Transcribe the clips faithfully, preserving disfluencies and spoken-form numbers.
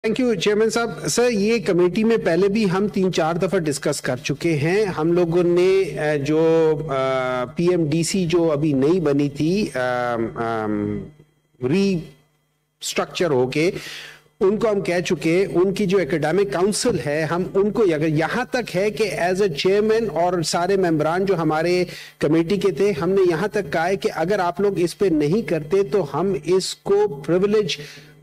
Thank you chairman صاحب. سر یہ committee میں پہلے بھی ہم تین چار دفعہ ڈسکس کر چکے ہیں. ہم لوگوں نے جو پی ایم ڈی سی جو ابھی نئی بنی تھی ری سٹرکچر ہو کے, ان کو ہم کہہ چکے, ان کی جو اکیڈمک کاؤنسل ہے ہم ان کو یہاں تک ہے کہ ایز اے چیئرمین اور سارے ممبران جو ہمارے کمیٹی کے تھے, ہم نے یہاں تک کہا ہے کہ اگر آپ لوگ اس پہ نہیں کرتے تو ہم اس کو پریویلیج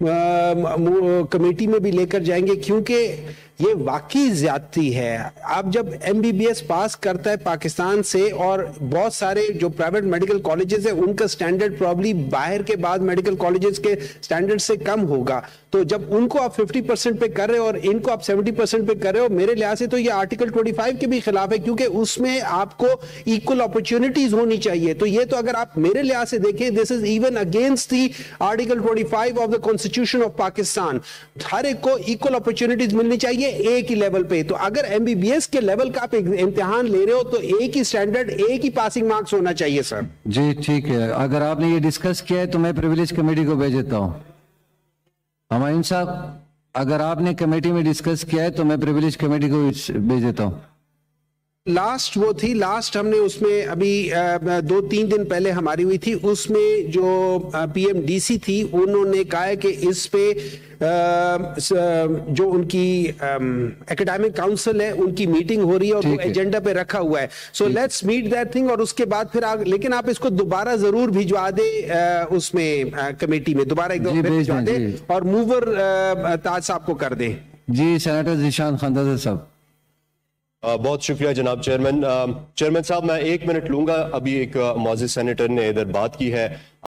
کمیٹی میں بھی لے کر جائیں گے, کیونکہ یہ واقعی زیادتی ہے. اب جب M B B S pass کرتا ہے پاکستان سے, اور بہت سارے جو پرائیویٹ میڈیکل کالجز ہیں ان کا سٹینڈرڈ پرابلی باہر کے بعد میڈیکل کالجز کے سٹینڈرڈ سے کم ہوگا, تو جب ان کو آپ ففٹی پرسنٹ پہ کر رہے ہو اور ان کو آپ سیونٹی پرسنٹ پہ کر رہے ہو, میرے لحاظ سے تو یہ آرٹیکل ٹوئنٹی فائیو کے بھی خلاف ہے, کیونکہ اس میں آپ کو ایکول اپرچونٹیز ہونی چاہیے. تو یہ تو اگر آپ میرے لحاظ سے دیکھیں, this is even against the article twenty five of the constitution of Pakistan. ہر ایک کو ایکول اپرچونٹیز ملنی چاہیے ایک ہی لیول پہ. تو اگر ایم بی بی ایس کے لیول کا آپ امتحان لے رہے ہو تو ایک ہی سٹینڈرڈ, ایک ہی پاسنگ مارکس ہونا چاہیے سر. جی ٹھیک ہے, اگر آپ نے یہ ڈسکس کیا ہے تو میں پریویلیج کمیٹی کو بھیج دیتا ہوں. ہمایون صاحب, اگر آپ نے کمیٹی میں ڈسکس کیا ہے تو میں پریویلیج کمیٹی کو بھیج دیتا ہوں. لاسٹ وہ تھی, لاسٹ ہم نے اس میں ابھی دو تین دن پہلے ہماری ہوئی تھی, اس میں جو پی ایم ڈی سی تھی انہوں نے کہا ہے کہ اس پہ جو ان کی اکیڈمک کاؤنسل ہے ان کی میٹنگ ہو رہی ہے اور وہ ایجنڈا پہ رکھا ہوا ہے. So let's meet that thing, اور اس کے بعد پھر آگ, لیکن آپ اس کو دوبارہ ضرور بھیجوا دے اس میں کمیٹی میں, دوبارہ ایک دفعہ بھیجوا دے اور موور تاج صاحب کو کر دیں. جی سینیٹر ذیشان خاندازی صاحب. بہت شکریہ جناب چیئرمین. چیئرمین صاحب میں ایک منٹ لوں گا, ابھی ایک معزز سینیٹر نے ادھر بات کی ہے.